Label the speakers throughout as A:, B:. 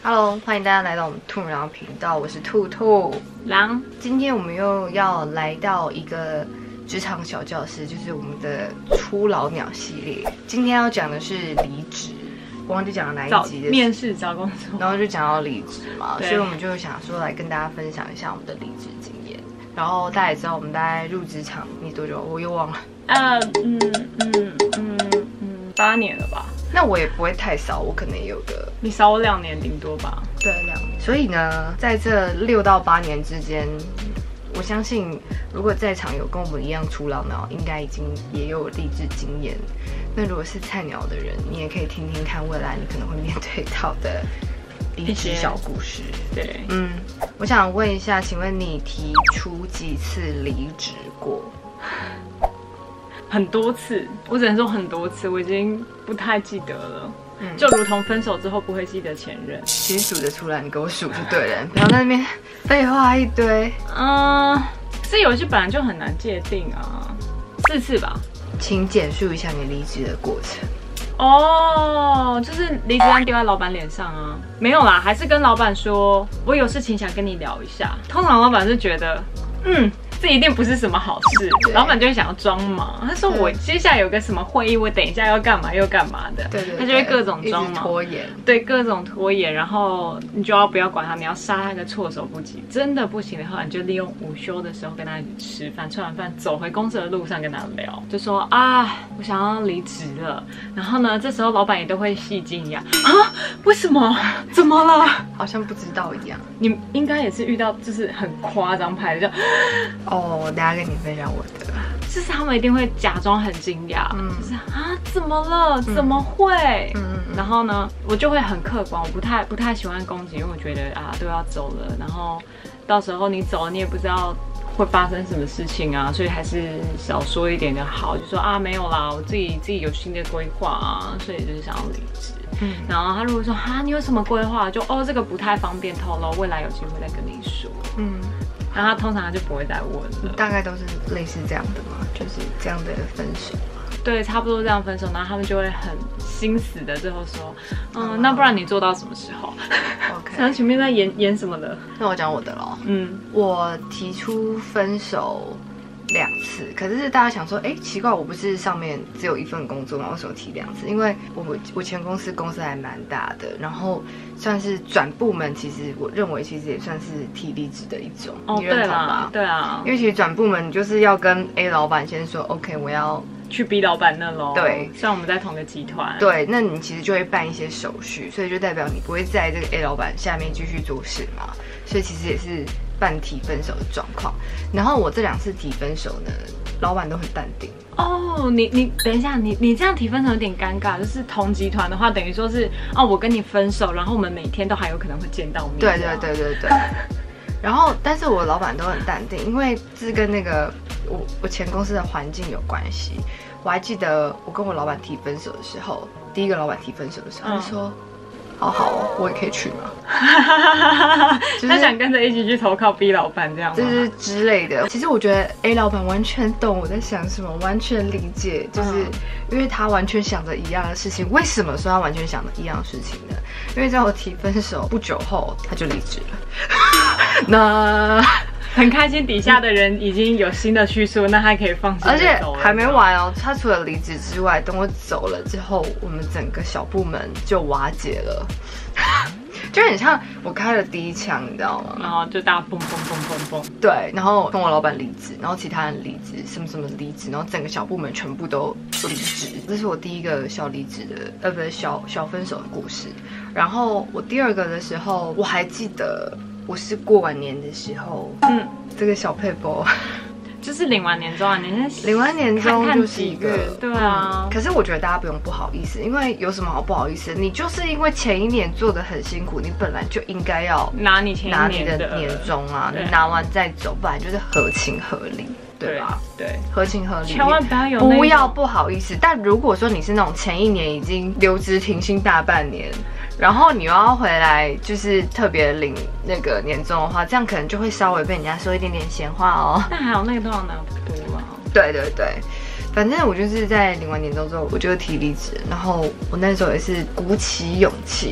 A: Hello， 欢迎大家来到我们兔狼频道，我是兔兔
B: 狼。
A: 今天我们又要来到一个职场小教室，就是我们的出老鸟系列。今天要讲的是离职，我忘记讲了哪一集的
B: 面试找工作，
A: 然后就讲到离职嘛，所以我们就想说来跟大家分享一下我们的离职经验。然后大家也知道我们大概入职场你多久？我又忘了。
B: 8年了吧？
A: 那我也不会太少，我可能也有个，
B: 你少我2年顶多吧？
A: 对，2年。所以呢，在这6到8年之间，我相信如果在场有跟我们一样出老鸟，应该已经也有励志经验。那如果是菜鸟的人，你也可以听听看未来你可能会面对到的离职小故事。
B: 对，
A: 我想问一下，请问你提出几次离职过？
B: 很多次，我只能说很多次，我已经不太记得了。就如同分手之后不会记得前任。
A: 其实数得出来，你给我数就对了，不要在那边废话一堆。
B: 这游戏本来就很难界定啊。4次吧。
A: 请简述一下你离职的过程。
B: 就是离职单丢在老板脸上啊？没有啦，还是跟老板说，我有事情想跟你聊一下。通常老板是觉得，这一定不是什么好事，老板就会想要装忙。他说我接下来有个什么会议，我等一下要干嘛又干嘛的，他就会各种装忙，
A: 拖延，
B: 对，各种拖延，然后你就要不要管他，你要杀他个措手不及。真的不行的话，你就利用午休的时候跟他一起吃饭，吃完饭走回公司的路上跟他聊，就说我想要离职了。然后呢，这时候老板也都会戏精一样为什么？怎么了？
A: 好像不知道一样。
B: 你应该也是遇到就是很夸张派的，就
A: 等下跟你分享我的。
B: 就是他们一定会假装很惊讶，就是怎么了？怎么会？然后呢，我就会很客观，我不太喜欢攻击，因为我觉得都要走了，然后到时候你走了，你也不知道会发生什么事情啊，所以还是少说一点就好，就说没有啦，我自己有新的规划啊，所以就是想要离职。然后他如果说你有什么规划，就这个不太方便透露，未来有机会再跟你说。然后他通常就不会再问了。
A: 大概都是类似这样的嘛，就是这样的分手。
B: 对，差不多这样分手，然后他们就会很心死的最后说，那不然你做到什么时候
A: ？OK，
B: 然后前面在演什么的？
A: 那我讲我的咯。我提出分手2次，可是大家想说，奇怪，我不是上面只有1份工作吗？为什么提2次？因为我前公司还蛮大的，然后算是转部门，其实我认为其实也算是提离职的一种，你认同吧？
B: 对啊，
A: 因为其实转部门就是要跟 A 老板先说 ，OK， 我要
B: 去 B 老板那咯。
A: 对，
B: 虽然我们在同个集团。
A: 对，那你其实就会办一些手续，所以就代表你不会在这个 A 老板下面继续做事嘛，所以其实也是半提分手的状况。然后我这2次提分手呢，老板都很淡定。
B: 你等一下，你这样提分手有点尴尬，就是同集团的话，等于说是我跟你分手，然后我们每天都还有可能会见到面。
A: 对。然后，但是我老板都很淡定，因为是跟那个我前公司的环境有关系。我还记得我跟我老板提分手的时候，第一个老板提分手的时候，他就说：“好，我也可以去吗？”
B: 他想跟着一起去投靠 B 老板这样吗？
A: 就是之类的。其实我觉得 A 老板完全懂我在想什么，完全理解，就是因为他完全想着一样的事情。为什么说他完全想着一样的事情呢？因为在我提分手不久后，他就离职了。那
B: 很开心，底下的人已经有新的叙述，那他可以放心。而
A: 且还没完哦，他除了离职之外，等我走了之后，我们整个小部门就瓦解了。就很像我开了第一枪，你知道吗？
B: 然后就大家蹦蹦蹦蹦蹦。
A: 对，然后跟我老板离职，然后其他人离职，什么离职，然后整个小部门全部都离职。这是我第一个小离职的，不是小分手的故事。然后我第2个的时候，我还记得我是过完年的时候，这个小配包。
B: 就是领完年终啊，
A: 领完年终就是一个
B: 对啊。
A: 可是我觉得大家不用不好意思，因为有什么好不好意思？你就是因为前1年做的很辛苦，你本来就应该要
B: 拿你前1年
A: 的年终啊，你拿完再走，本来就是合情合理，对吧？
B: 对，
A: 合情合理，
B: 千万
A: 不要不好意思。但如果说你是那种前1年已经留职停薪大半年，然后你又要回来，就是特别领那个年终的话，这样可能就会稍微被人家说一点点闲话哦。
B: 但还有那个多少拿不多了。
A: 对，反正我就是在领完年终之后，我就提离职，然后我那时候也是鼓起勇气，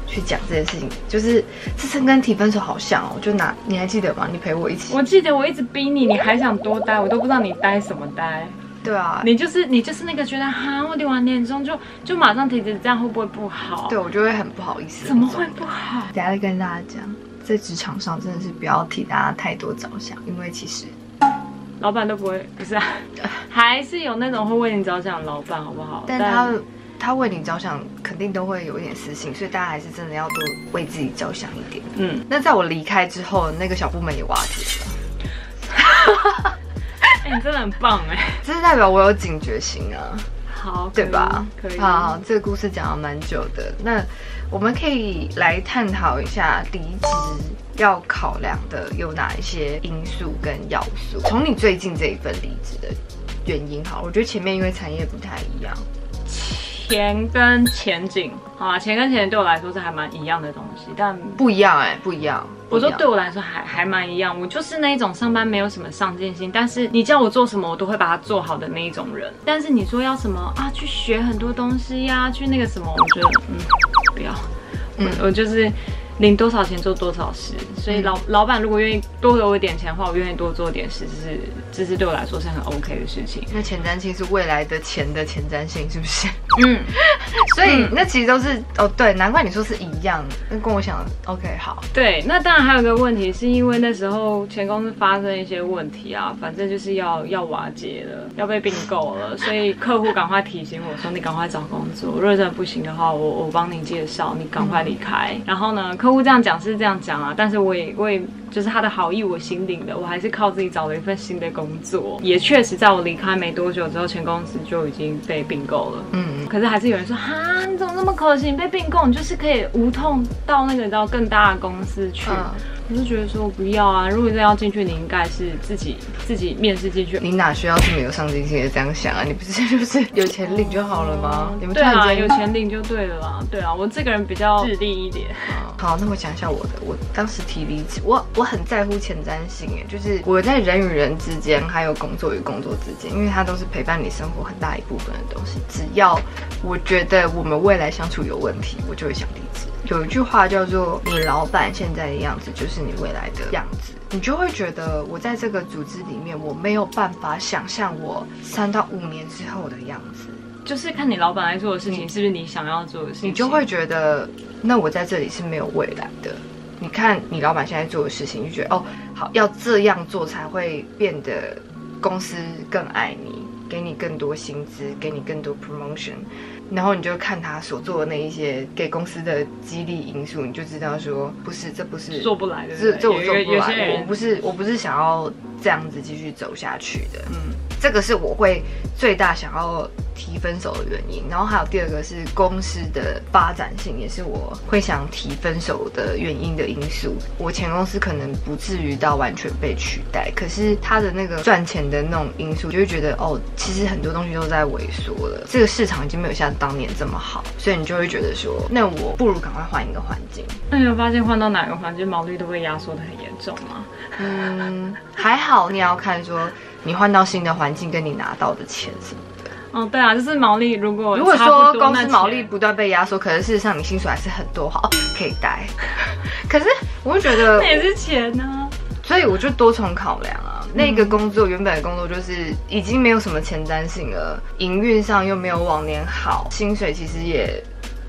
A: 去讲这件事情，就是这次跟提分手好像哦，就你还记得吗？你陪我一起，
B: 我记得我一直逼你，你还想多待，我都不知道你待什么待。
A: 对啊，
B: 你就是那个觉得哈，我领完年终就马上提职，这样会不会不好？
A: 对，我就会很不好意思。
B: 怎么会不好？
A: 等下再跟大家讲，在职场上真的是不要替大家太多着想，因为其实
B: 老板都不会，不是啊，还是有那种会为你着想的老板，好不好？
A: 但他为你着想，肯定都会有一点私心，所以大家还是真的要多为自己着想一点。那在我离开之后，那个小部门也瓦解了。
B: 你真的很棒哎，
A: 这是代表我有警觉心啊，
B: 好，
A: 对吧？
B: 可以。
A: 好，这个故事讲了蛮久的，那我们可以来探讨一下离职要考量的有哪一些因素跟要素。从你最近这一份离职的原因好，我觉得前面因为产业不太一样。
B: 钱跟前景，好啊，钱跟前景对我来说是还蛮一样的东西，但
A: 不一样不一样。
B: 我说对我来说还蛮一样，我就是那一种上班没有什么上进心，但是你叫我做什么我都会把它做好的那一种人。但是你说要什么啊，去学很多东西呀，去那个什么，我觉得不要，我就是领多少钱做多少事，所以老板如果愿意多给我一点钱的话，我愿意多做点事，这是对我来说是很 OK 的事情。
A: 那前瞻性是未来的钱的前瞻性，是不是？所以那其实都是对，难怪你说是一样，那跟我想的 OK 好。
B: 对，那当然还有一个问题，是因为那时候前公司发生一些问题啊，反正就是要瓦解了，要被并购了，所以客户赶快提醒我说，你赶快找工作，如果真的不行的话，我帮你介绍，你赶快离开。然后呢，客户这样讲是这样讲啊，但是我也就是他的好意我心领了，我还是靠自己找了一份新的工作，也确实在我离开没多久之后，前公司就已经被并购了。可是还是有人说，哈，你怎么那么可惜？你被并购，你就是可以无痛到那个你知道更大的公司去。我就觉得说不要啊，如果真的要进去，你应该是自己面试进去。
A: 你哪需要这么有上进心的这样想啊？你不是就是有钱领就好了吗？你们
B: 对啊，有钱领就对了啦。对啊，我这个人比较势利一点。
A: 好，那我讲一下我的。我当时提离职，我很在乎前瞻性耶，就是我在人与人之间，还有工作与工作之间，因为它都是陪伴你生活很大一部分的东西。只要我觉得我们未来相处有问题，我就会想离职。有一句话叫做“你老板现在的样子就是你未来的样子”，你就会觉得我在这个组织里面，我没有办法想象我3到5年之后的样子。
B: 就是看你老板来做的事情是不是你想要做的事情，
A: 你就会觉得那我在这里是没有未来的。你看你老板现在做的事情，就觉得好要这样做才会变得公司更爱你，给你更多薪资，给你更多 promotion。然后你就看他所做的那一些给公司的激励因素，你就知道说这不是
B: 做不来的，
A: 这我做不来，我不是想要这样子继续走下去的。这个是我会最大想要提分手的原因。然后还有第二个是公司的发展性，也是我会想提分手的原因的因素。我前公司可能不至于到完全被取代，可是他的那个赚钱的那种因素，就会觉得其实很多东西都在萎缩了，这个市场已经没有像当年这么好，所以你就会觉得说，那我不如赶快换一个环境。
B: 那你有发现换到哪个环境毛利都会压缩得很严重吗？
A: 还好，你也要看说你换到新的环境跟你拿到的钱什么的。
B: 对啊，就是毛利如果
A: 说公司毛利不断被压缩，可是事实上你薪水还是很多，好可以待。可是我会觉得
B: 那也是钱啊，
A: 所以我就多重考量啊。那个工作原本的工作就是已经没有什么前瞻性了，营运上又没有往年好，薪水其实也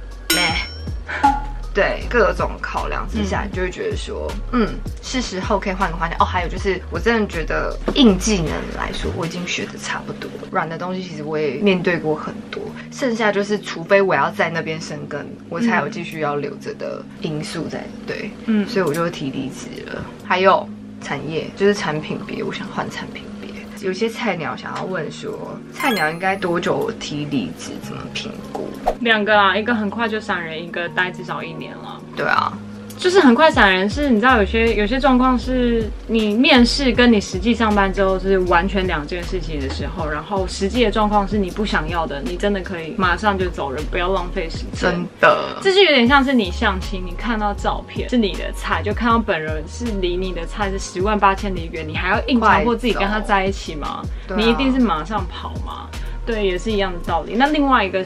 A: 对，各种考量之下，你就会觉得说，是时候可以换个环境。还有就是，我真的觉得硬技能来说，我已经学的差不多了。软的东西其实我也面对过很多，剩下就是除非我要在那边生根，我才有继续要留着的因素在。对，所以我就提离职了。还有产业，就是产品别，我想换产品别。有些菜鸟想要问说，菜鸟应该多久提离职？怎么评估
B: ？2个啊，一个很快就闪人，一个待至少1年了。
A: 对啊。
B: 就是很快闪人，是你知道有些状况是你面试跟你实际上班之后是完全2件事情的时候，然后实际的状况是你不想要的，你真的可以马上就走人，不要浪费时间。
A: 真的，
B: 这就有点像是你相亲，你看到照片是你的菜，就看到本人是离你的菜是108000里远，你还要硬强迫自己跟他在一起吗？你一定是马上跑吗？对，也是一样的道理。那另外一个是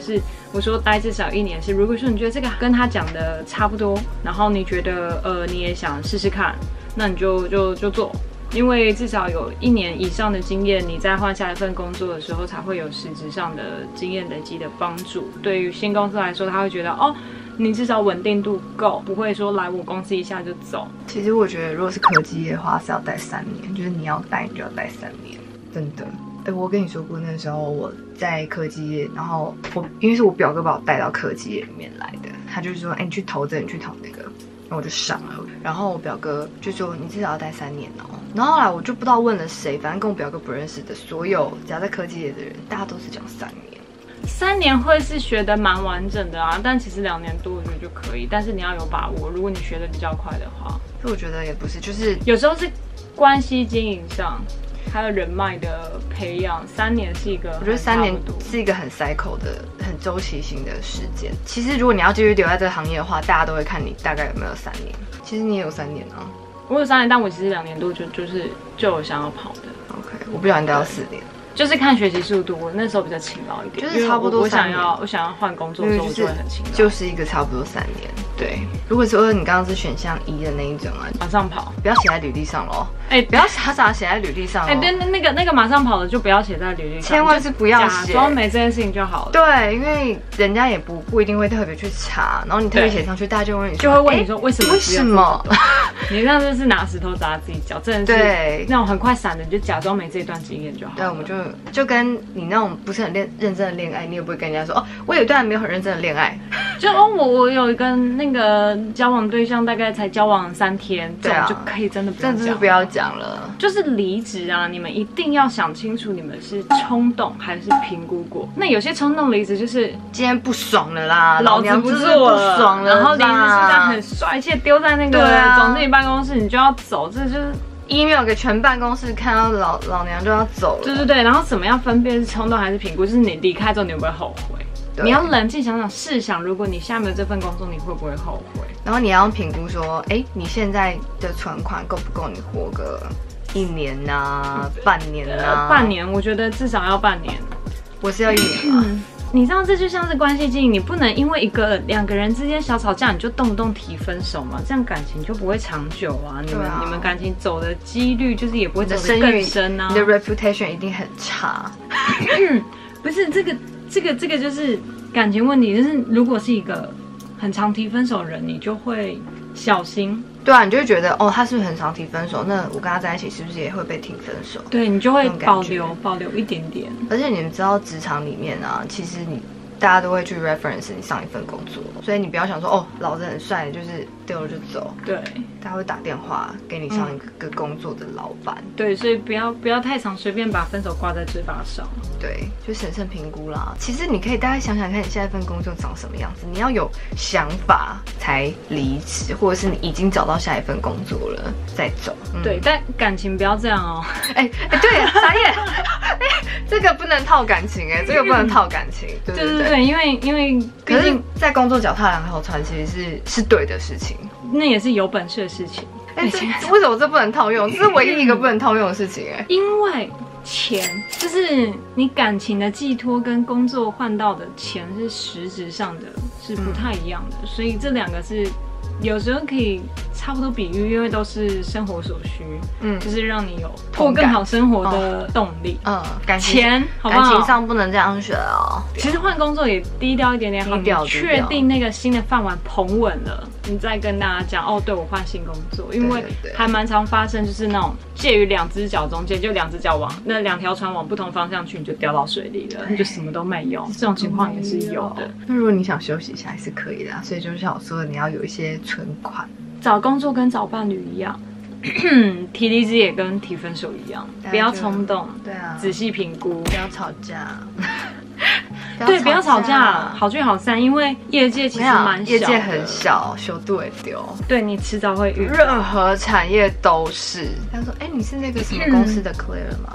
B: 我说待至少1年是，如果说你觉得这个跟他讲的差不多，然后你觉得你也想试试看，那你就做。因为至少有1年以上的经验，你在换下一份工作的时候，才会有实质上的经验累积的帮助。对于新公司来说，他会觉得哦，你至少稳定度够，不会说来我公司一下就走。
A: 其实我觉得，如果是科技业的话，是要待3年，就是你要待，你就要待3年，真的。我跟你说过，那时候我在科技业，然后因为是我表哥把我带到科技业里面来的，他就说，你去投这，你去投那个。然后我就上了，然后我表哥就说你至少要待3年哦。然后后来我就不知道问了谁，反正跟我表哥不认识的所有只要在科技业的人，大家都是讲3年。
B: 3年会是学得蛮完整的啊，但其实2年多我觉得就可以，但是你要有把握。如果你学得比较快的话，
A: 所以我觉得也不是，就是
B: 有时候是关系经营上。还有人脉的培养，3年是一个，
A: 我觉得3年是一个很 cycle 的、很周期性的时间。其实如果你要继续留在这个行业的话，大家都会看你大概有没有3年。其实你也有3年啊，
B: 我有3年，但我其实2年多就有想要跑的。
A: OK， 我不小心待到4年。
B: 就是看学习速度，我那时候比较勤劳一点，
A: 就是差不多3年。
B: 我想要换工作的时候，我就会很勤劳。
A: 就是一个差不多3年。对，如果说你刚刚是选项1的那一种啊，
B: 马上跑，
A: 不要写在履历上咯。不要傻傻写在履历上。
B: 对，那个马上跑的就不要写在履历上，
A: 千万是不要写，
B: 假装没这件事情就好了。
A: 对，因为人家也不一定会特别去查，然后你特别写上去，大家就会
B: 问你说为什么？
A: 为什么？
B: 你这样就是拿石头砸自己脚，真的是那种很快闪的，你就假装没这一段经验就好了。
A: 对，我们就跟你那种不是很认真的恋爱，你也不会跟人家说我有一段没有很认真的恋爱，
B: 就我有一个那个交往对象，大概才交往3天，这种就可以真的
A: 不要讲了。
B: 就是离职啊，你们一定要想清楚，你们是冲动还是评估过。那有些冲动离职就是
A: 今天不爽了啦，
B: 老子不做了，
A: 不爽了，
B: 然后离职是这样很帅气丢在那个总经理办公室，你就要走，这就是。
A: email 给全办公室看到老娘就要走了。
B: 对，然后怎么样分辨是冲动还是评估？就是你离开之后你会不会后悔？你要冷静想想，试想如果你下面的这份工作，你会不会后悔？
A: 然后你要评估说，你现在的存款够不够你活个1年啊、半年啊？
B: 半年，我觉得至少要半年。
A: 我是要1年啊。
B: 你知道这就像是关系经营，你不能因为2个人之间小吵架，你就动不动提分手嘛，这样感情就不会长久啊。你们感情走的几率就是也不会走得更深啊。
A: 你的 reputation 一定很差。
B: 不是这个就是感情问题，就是如果是一个很常提分手的人，你就会小心。
A: 对啊，你就会觉得他是不是很常提分手？那我跟他在一起是不是也会被提分手？
B: 对，你就会保留一点点。
A: 而且你们知道，职场里面啊，其实大家都会去 reference 你上一份工作，所以你不要想说老子很帅，就是丢了就走。
B: 对，
A: 他会打电话给你上一个工作的老板。
B: 对，所以不要太常随便把分手挂在嘴巴上。
A: 对，就审慎评估啦。其实你可以大概想想看，你下一份工作长什么样子，你要有想法才离职，或者是你已经找到下一份工作了再走。
B: 对，但感情不要这样哦。
A: 对，傻眼。这个不能套感情这个不能套感情。
B: 对，因为
A: 可是在工作脚踏两条船，其实是对的事情，
B: 那也是有本事的事情。
A: 为什么这不能套用？这是唯一一个不能套用的事情
B: 因为钱就是你感情的寄托，跟工作换到的钱是实质上的是不太一样的，所以这2个是有时候可以差不多比喻，因为都是生活所需，就是让你有过更好生活的动力。钱好不好？
A: 感情上不能这样选哦。
B: 其实换工作也低调一点点好，你确定那个新的饭碗捧稳了，你再跟大家讲对我换新工作，因为还蛮常发生，就是那种介于2只脚中间，就2只脚往那2条船往不同方向去，你就掉到水里了，你就什么都没有。这种情况也是有的。
A: 那如果你想休息一下，还是可以的。所以就像我说的，你要有一些存款。
B: 找工作跟找伴侣一样，提离职也跟提分手一样，不要冲动，
A: 对啊，
B: 仔细评估，
A: 不要吵架。
B: 对，不要吵架，好聚好散，因为业界其实蛮小的，
A: 业界很小，修度会丢。
B: 对，你迟早会遇到，
A: 任何产业都是。他说：“你是那个什么公司的 Claire 吗？”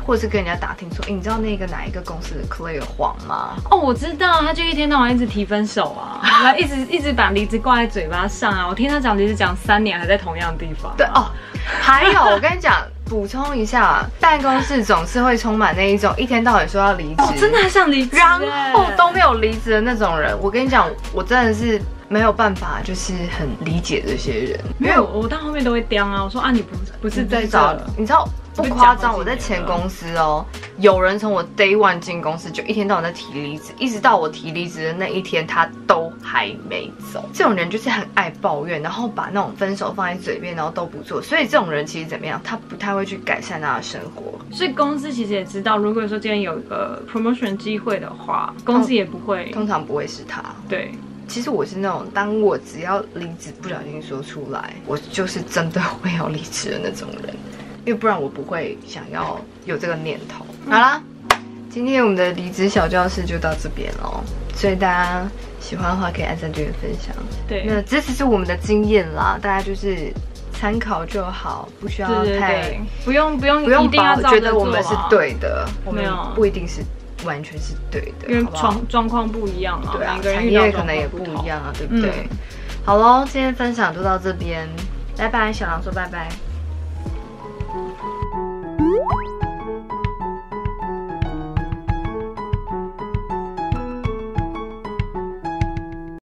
A: 或者是跟人家打听说，你知道那个哪一个公司的 Claire 黄吗？
B: 哦，我知道，他就一天到晚一直提分手啊，然后一直把离职挂在嘴巴上啊。我听他讲离职讲3年，还在同样的地方。
A: 对哦，还有我跟你讲，补充一下，办公室总是会充满那一种一天到晚说要离职，
B: 真的还想离职，
A: 然后都没有离职的那种人。我跟你讲，我真的是没有办法，就是很理解这些人。
B: 没有，我到后面都会刁啊，我说啊，你不是在这，
A: 你知道。不夸张，我在前公司哦，有人从我 day one 进公司就一天到晚在提离职，一直到我提离职的那一天，他都还没走。这种人就是很爱抱怨，然后把那种分手放在嘴边，然后都不做。所以这种人其实怎么样，他不太会去改善他的生活。
B: 所以公司其实也知道，如果说今天有一个 promotion 机会的话，公司也不会，
A: 通常不会是他。
B: 对。
A: 其实我是那种，当我只要离职不小心说出来，我就是真的会要离职的那种人。因为不然我不会想要有这个念头。好啦，今天我们的离职小教室就到这边咯。所以大家喜欢的话可以按赞、订阅、分享。
B: 对，
A: 那这只是我们的经验啦，大家就是参考就好，不需要太
B: 不用一定要
A: 觉得我们是对的，我们不一定是完全是对的，
B: 因为状况不一样啊，
A: 对啊，
B: 每个人
A: 产业可能也不一样啊，对不对？好咯，今天分享就到这边，拜拜，小狼说拜拜。